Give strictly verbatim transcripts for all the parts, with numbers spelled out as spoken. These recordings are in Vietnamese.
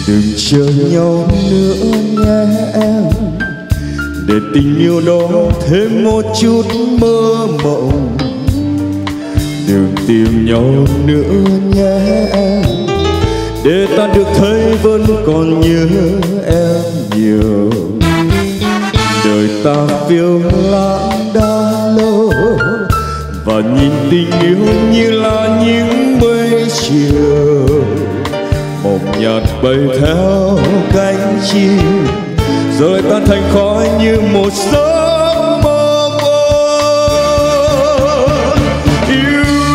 Đừng chờ nhau nữa nhé em, để tình yêu đó thêm một chút mơ mộng. Đừng tìm nhau nữa nhé em, để ta được thấy vẫn còn nhớ em nhiều. Đời ta phiêu lãng đã lâu, và nhìn tình yêu như là những mây chiều. Mộng nhạt bay theo cánh chim, rồi tan thành khói như một giấc mơ mơ. Yêu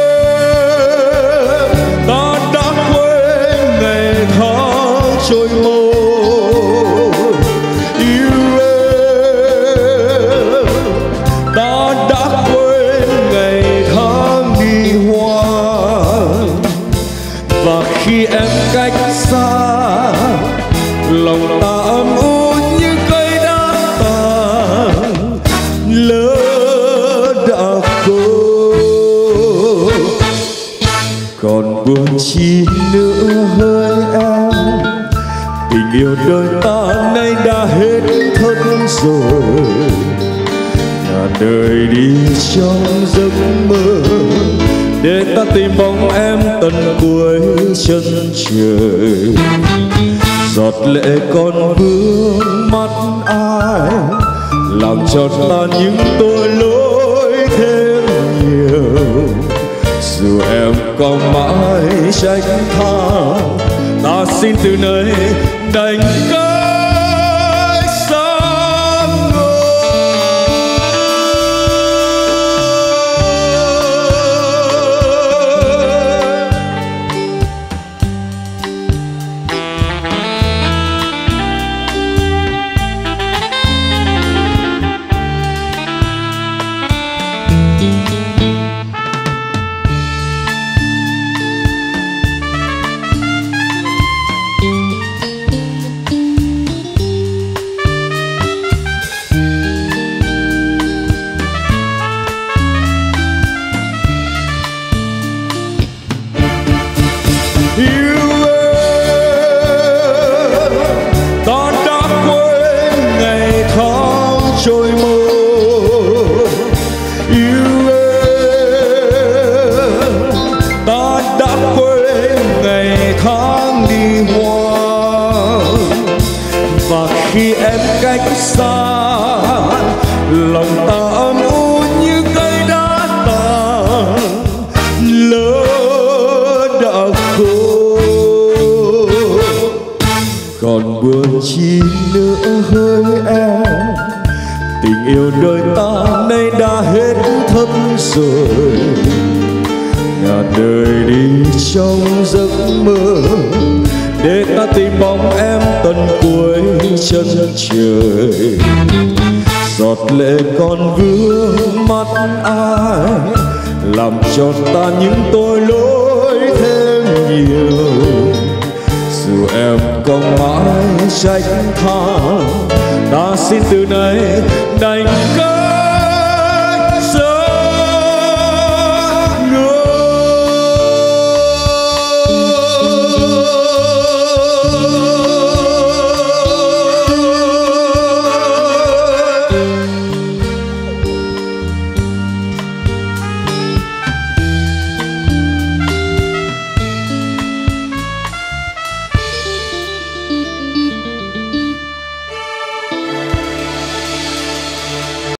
em, ta đã quên ngày tháng trôi mơ. Yêu em, ta đã quên ngày tháng đi hoa. Và khi em cách xa, lòng ta ấm u như cây đá tàn lỡ đã khô. Còn buồn chi nữa hỡi em, tình yêu đời ta nay đã hết thật rồi. Nhà đời đi trong giấc mơ, để ta tìm bóng em tận cuối chân trời. Giọt lệ còn vương mắt ai, làm cho ta những tội lỗi thêm nhiều. Dù em có mãi trách tha, ta xin từ nay đành cách xa người. Trôi mơ. Yêu em, ta đã quên ngày tháng đi hoa. Và khi em cách xa, lòng ta ấm u như cây đá tàn lỡ đã khô. Còn buồn chi nữa hỡi em, tình yêu đời ta nay đã hết thấp rồi. Nhà đời đi trong giấc mơ, để ta tìm bóng em tận cuối chân trời. Giọt lệ còn vương mắt ai, làm cho ta những tội lỗi thêm nhiều. Dù em có mãi trách tha, ta xin từ nay đành